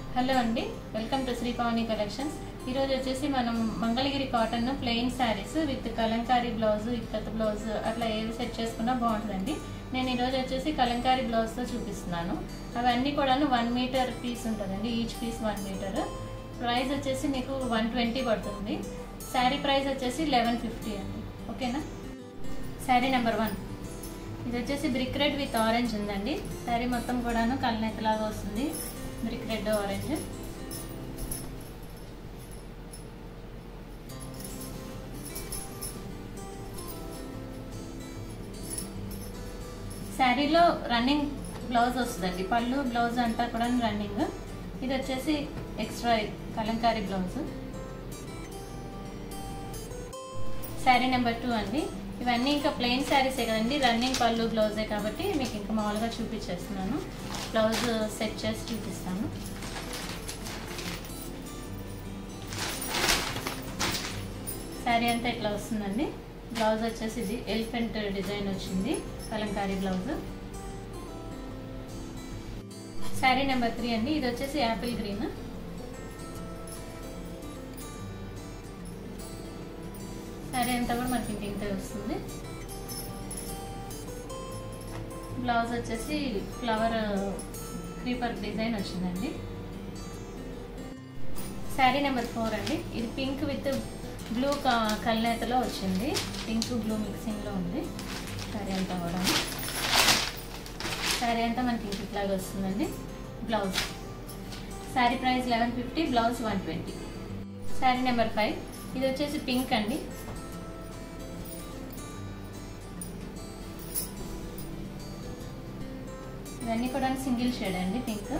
Hello అండి, welcome to Shri Pavani collections. ఈరోజు వచ్చేసి మనం Mangalagiri cotton plain saris with Kalamkari blouse, ikat blouse అట్లా ఏవి సెట్ చేసుకున్నా బాగుంటుందండి. నేను ఈరోజు వచ్చేసి కలంకారీ బ్లౌజ్తో చూపిస్తున్నాను. అవన్నీ కూడాను 1 మీటర్ పీస్ ఉంటుందండి. Each piece 1 metre. ప్రైస్ వచ్చేసి మీకు 120 పడుతుంది. శారీ ప్రైస్ వచ్చేసి 1150 అండి. ఓకేనా. శారీ నెంబర్ 1 ఇది వచ్చేసి బ్రిక్ రెడ్ విత్ ఆరెంజ్ ఉందండి. శారీ మొత్తం కూడాను కల్నేత లాగా వస్తుంది. Brick red orange. శారీలో రన్నింగ్ బ్లౌజ్ వస్తుందండి. పళ్ళు బ్లౌజ్ అంతా కూడా రన్నింగ్. ఇది వచ్చేసి extra Kalamkari blouse. Sari number 2 అండి. ఇవన్నీ ఇంకా ప్లెయిన్ శారీసే కదండి, రన్నింగ్ పళ్ళు బ్లౌజే కాబట్టి మీకు ఇంకా మామూలుగా చూపించేస్తున్నాను. బ్లౌజ్ సెట్ చేసి చూపిస్తాను. శారీ అంతా ఇట్లా వస్తుందండి. బ్లౌజ్ వచ్చేసి ఇది ఎలిఫెంట్ డిజైన్ వచ్చింది, కలంకారీ బ్లౌజ్. శారీ నెంబర్ 3 అండి. ఇది వచ్చేసి యాపిల్ గ్రీన్. శారీ అంతా కూడా మనకి ఇంత వస్తుంది. బ్లౌజ్ వచ్చేసి ఫ్లవర్ క్రీపర్ డిజైన్ వచ్చిందండి. శారీ నెంబర్ 4 అండి. ఇది పింక్ విత్ బ్లూ కల్నేతలో వచ్చింది. పింక్ బ్లూ మిక్సింగ్లో ఉంది శారీ అంతా కూడా. శారీ అంతా మనకి ఇట్లాగా వస్తుందండి. Blouse sari price 1150, blouse 120. Sari number 5 ఇది వచ్చేసి పింక్ అండి. ఇవన్నీ కూడా సింగిల్ షేడ్ అండి పింక్.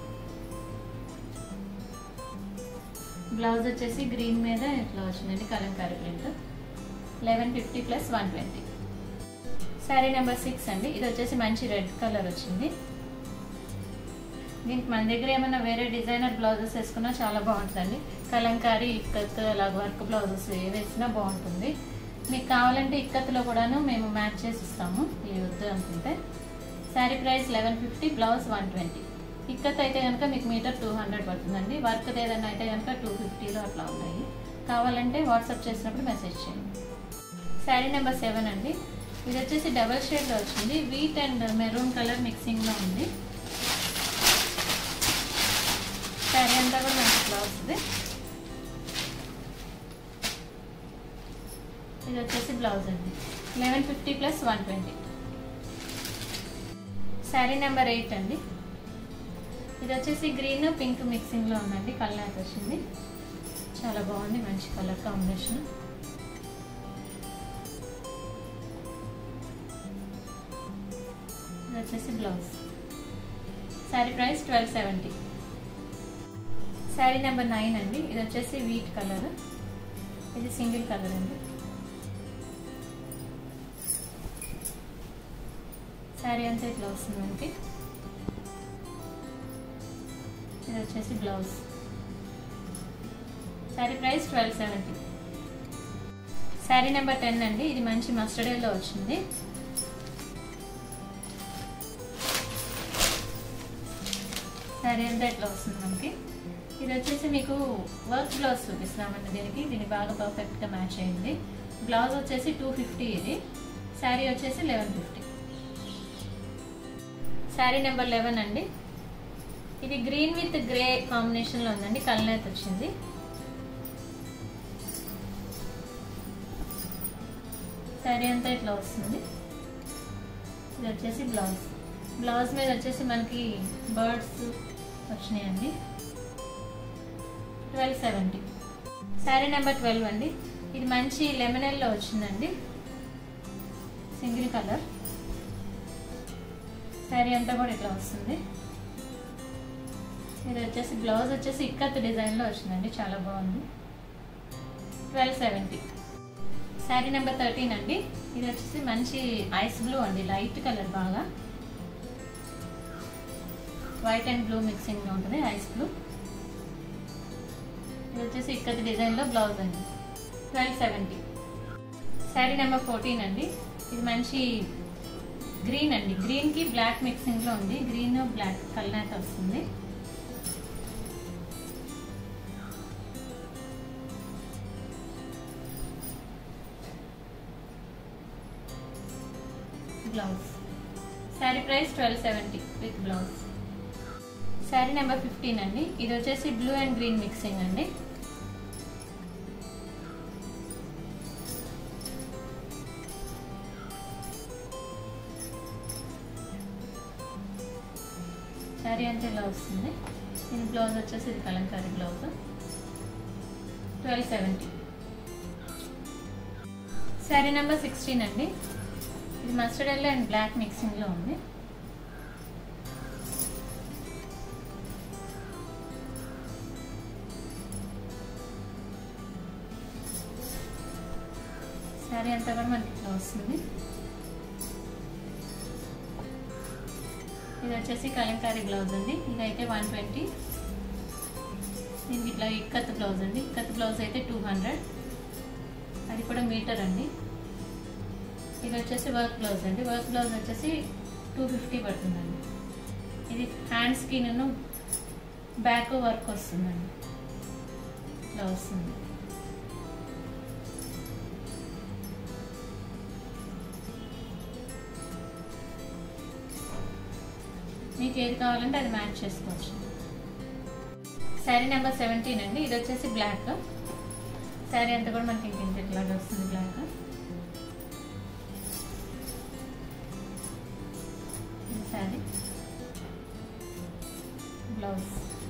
బ్లౌజ్ వచ్చేసి గ్రీన్ మీద ఇట్లా వచ్చిందండి, Kalamkari print. 1150 plus 120. Sari number 6 అండి. ఇది వచ్చేసి మంచి రెడ్ కలర్ వచ్చింది. దీనికి మన దగ్గర ఏమైనా వేరే డిజైనర్ బ్లౌజెస్ వేసుకున్నా చాలా బాగుంటుందండి. కలంకారీ ఇక్కత్ అలాగ వర్క్ బ్లౌజెస్ ఏ వేసినా బాగుంటుంది. మీకు కావాలంటే ఇక్కత్లో కూడాను మేము మ్యాచ్ చేసి ఇస్తాము, ఇవి వద్దు అనుకుంటే. Sari price 1150, blouse 120. ఇక్కత్ అయితే కనుక మీకు మీటర్ 200 పడుతుందండి. వర్క్ ఏదైనా అయితే కనుక 250లో అట్లా ఉన్నాయి. కావాలంటే వాట్సాప్ చేసినప్పుడు మెసేజ్ చేయండి. శారీ నెంబర్ 7 అండి. ఇది వచ్చేసి డబల్ షేడ్లో వచ్చింది. వీట్ అండ్ మెరూన్ కలర్ మిక్సింగ్లో ఉంది. శారీ అంతా కూడా మనకి ఇట్లా వస్తుంది. ఇది వచ్చేసి బ్లౌజ్ అండి. 1150 ప్లస్ 120. శారీ నెంబర్ 8 అండి. ఇది వచ్చేసి గ్రీన్ పింక్ మిక్సింగ్లో ఉందండి. కలర్ వచ్చింది, చాలా బాగుంది, మంచి కలర్ కాంబినేషన్. ఇది వచ్చేసి blouse. Sari price 1270. Sari number 9 అండి. ఇది వచ్చేసి వీట్ కలర్. ఇది సింగిల్ కలర్ అండి. శారీ అంతా ఇట్లా వస్తుంది మనకి. ఇది వచ్చేసి blouse. Sari price 1270. Sari number 10 అండి. ఇది మంచి మస్టర్డ్ ఎల్లో వచ్చింది. శారీ అంతా ఇట్లా వస్తుంది మనకి. ఇది వచ్చేసి మీకు వర్క్ బ్లౌజ్ చూపిస్తున్నామండి. దీనికి బాగా పర్ఫెక్ట్గా మ్యాచ్ అయింది. బ్లౌజ్ వచ్చేసి 250 ఇది. శారీ వచ్చేసి 1150. శారీ నెంబర్ 11 అండి. ఇది గ్రీన్ విత్ గ్రే కాంబినేషన్లో ఉందండి. కల్నేత వచ్చింది. శారీ అంతా ఇట్లా వస్తుంది. ఇది వచ్చేసి బ్లౌజ్. బ్లౌజ్ మీద వచ్చేసి మనకి బర్డ్స్ వచ్చినాయండి. 1270. శారీ నెంబర్ 12 అండి. ఇది మంచి లెమన్ ఎల్లో వచ్చిందండి, సింగిల్ కలర్. శారీ అంతా కూడా ఇట్లా వస్తుంది. ఇది వచ్చేసి బ్లౌజ్ వచ్చేసి ఇక్కత్ డిజైన్లో వచ్చిందండి, చాలా బాగుంది. 1270. శారీ నెంబర్ 13 అండి. ఇది వచ్చేసి మంచి ఐస్ బ్లూ అండి, లైట్ కలర్, బాగా వైట్ అండ్ బ్లూ మిక్సింగ్లో ఉంటుంది, ఐస్ బ్లూ. ఇది వచ్చేసి ఇక్కత్ డిజైన్లో బ్లౌజ్ అండి. 1270. శారీ నెంబర్ 14 అండి. ఇది మంచి గ్రీన్ అండి, గ్రీన్ కి బ్లాక్ మిక్సింగ్ లో ఉంది. గ్రీన్ బ్లాక్ కలర్ వస్తుంది. Blouse. Sari price 1270 with blouse. Sari number 15 అండి. ఇది వచ్చేసి బ్లూ అండ్ గ్రీన్ మిక్సింగ్ అండి. శారీ అంతా ఇలా వస్తుంది. ఇది బ్లౌజ్ వచ్చేసి ఇది కలంకారీ బ్లౌజ్. 1270. శారీ నెంబర్ 16 అండి. ఇది మస్టర్డ్ ఎల్లో అండ్ బ్లాక్ మిక్సింగ్లో ఉంది. శారీ అంతా కూడా మనకి ఇట్లా వస్తుంది. ఇది వచ్చేసి కలంకారీ బ్లౌజ్ అండి. ఇదైతే 120. దీనికి ఇట్లా ఇక్కత్ బ్లౌజ్ అండి. ఇక్కత్ బ్లౌజ్ అయితే 200. అది కూడా మీటర్ అండి. ఇది వచ్చేసి వర్క్ బ్లౌజ్ అండి. వర్క్ బ్లౌజ్ వచ్చేసి 250 పడుతుందండి. ఇది హ్యాండ్స్కి నేను బ్యాక్ వర్క్ వస్తుందండి. ఇట్లా వస్తుంది. మీకు ఏది కావాలంటే అది మ్యాచ్ చేసుకోవచ్చు. శారీ నెంబర్ 17 అండి. ఇది వచ్చేసి బ్లాక్. శారీ అంతా కూడా మనకి ఇంత ఇట్లాగా వస్తుంది black. Sari blouse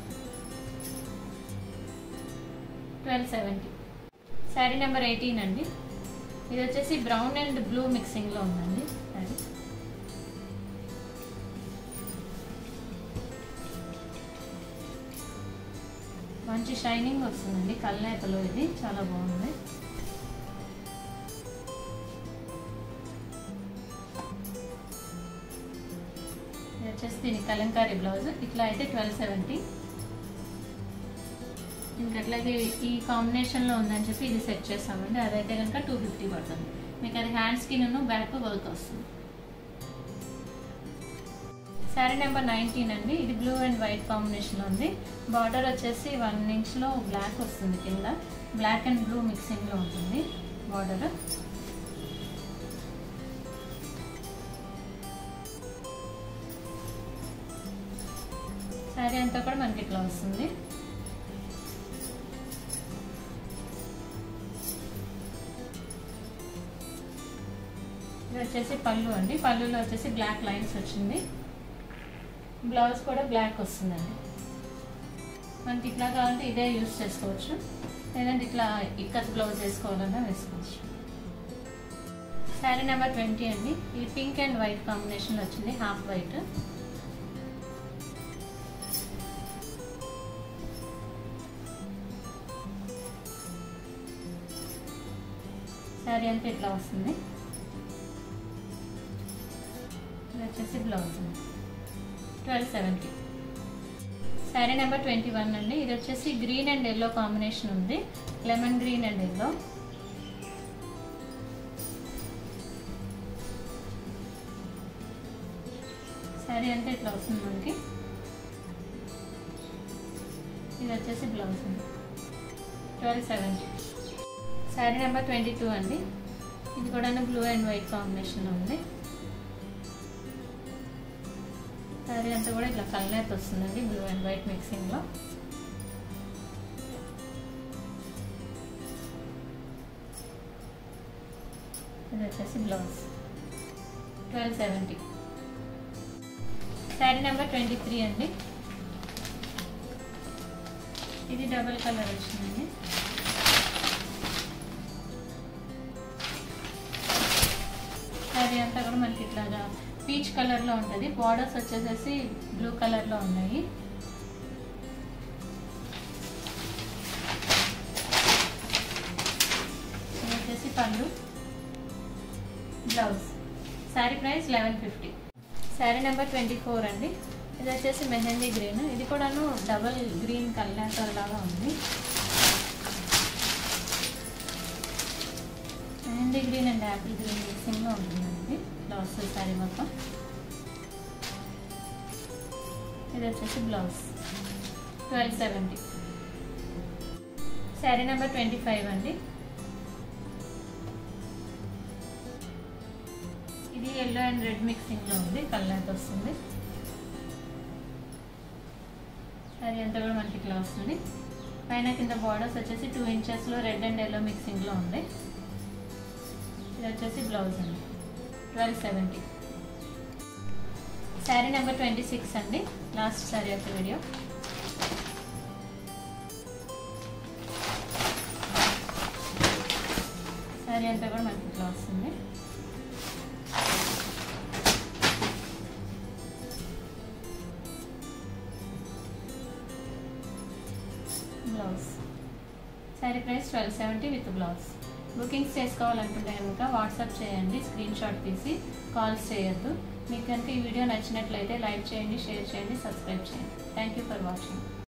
1270. Sari number 18 అండి. ఇది వచ్చేసి బ్రౌన్ అండ్ బ్లూ మిక్సింగ్లో ఉందండి. శారీ మంచి షైనింగ్ వస్తుందండి. కల్నేతలో ఇది చాలా బాగుంది. ఇది వచ్చేసి దీని కలంకారీ బ్లౌజ్. ఇట్లా అయితే 1270. ఇంకట్లయితే ఈ కాంబినేషన్లో ఉందని చెప్పి ఇది సెట్ చేస్తామండి. అదైతే కనుక 250 పడుతుంది. మీకు అది హ్యాండ్స్కి నన్ను బ్యాక్ వర్క్ వస్తుంది. శారీ నెంబర్ 19 అండి. ఇది బ్లూ అండ్ వైట్ కాంబినేషన్ ఉంది. బార్డర్ వచ్చేసి 1 ఇంచ్లో బ్లాక్ వస్తుంది. కింద బ్లాక్ అండ్ బ్లూ మిక్సింగ్లో ఉంటుంది బార్డర్. శారీ అంతా కూడా మనకి ఇట్లా వస్తుంది. ఇది వచ్చేసి పళ్ళు అండి. పళ్ళులో వచ్చేసి బ్లాక్ లైన్స్ వచ్చింది. బ్లౌజ్ కూడా బ్లాక్ వస్తుందండి. మనకి ఇట్లా కావాలంటే ఇదే యూజ్ చేసుకోవచ్చు, లేదంటే ఇట్లా ఇక్కత్ బ్లౌజ్ వేసుకోవాలన్నా వేసుకోవచ్చు. శారీ నెంబర్ 20 అండి. ఇది పింక్ అండ్ వైట్ కాంబినేషన్లో వచ్చింది. Half white. శారీ అంతా ఇట్లా వస్తుంది. ఇది వచ్చేసి బ్లౌజ్ 1270. శారీ నెంబర్ 21 అండి. ఇది వచ్చేసి గ్రీన్ అండ్ ఎల్లో కాంబినేషన్ ఉంది. Lemon green and yellow. Sari అంతా ఇట్లా వస్తుంది మనకి. ఇది వచ్చేసి బ్లౌజ్ 1270. శారీ నెంబర్ 22 అండి. ఇది కూడా బ్లూ అండ్ వైట్ కాంబినేషన్లో ఉంది. శారీ అంతా కూడా ఇట్లా కలర్ వస్తుందండి, బ్లూ అండ్ వైట్ మిక్సింగ్లో. ఇది వచ్చేసి బ్లౌజ్ 1270. శారీ నెంబర్ 23 అండి. ఇది డబుల్ కలర్ వచ్చిందండి. శారీ అంతా కూడా మనకి ఇట్లాగా పీచ్ కలర్లో ఉంటుంది. బార్డర్స్ వచ్చేసేసి బ్లూ కలర్లో ఉన్నాయి. ఇది వచ్చేసి pallu, blouse. Sari price 1150. Sari number 24 అండి. ఇది వచ్చేసి మెహందీ గ్రీన్. ఇది కూడాను డబల్ గ్రీన్ కలర్ లాగా ఉంది. Mehndi green and apple green మిక్సింగ్లో ఉంటుందండి. ఇట్లా వస్తుంది శారీ మొత్తం. ఇది వచ్చేసి బ్లౌజ్ 1270. శారీ నెంబర్ 25 అండి. ఇది ఇది yellow and red మిక్సింగ్లో ఉంది, కలర్ వస్తుంది. సారీ అంతా కూడా మనకి ఇట్లా వస్తుంది. పైన కింద బార్డర్స్ వచ్చేసి 2 ఇంచెస్లో రెడ్ అండ్ ఎల్లో మిక్సింగ్లో ఉంది. ఇది వచ్చేసి బ్లౌజ్ అండి, 1270. శారీ నెంబర్ 26 అండి, last sari of video. Sari అంతా కూడా మనకి ఇట్లా వస్తుంది. Blouse sari price 1270 with blouse. Bookings చేసుకోవాలనుకుంటే కనుక వాట్సాప్ చేయండి, స్క్రీన్ షాట్ తీసి కాల్స్ చేయొద్దు. మీకు కనుక ఈ వీడియో నచ్చినట్లయితే లైక్ చేయండి, షేర్ చేయండి, సబ్స్క్రైబ్ చేయండి. Thank you for watching.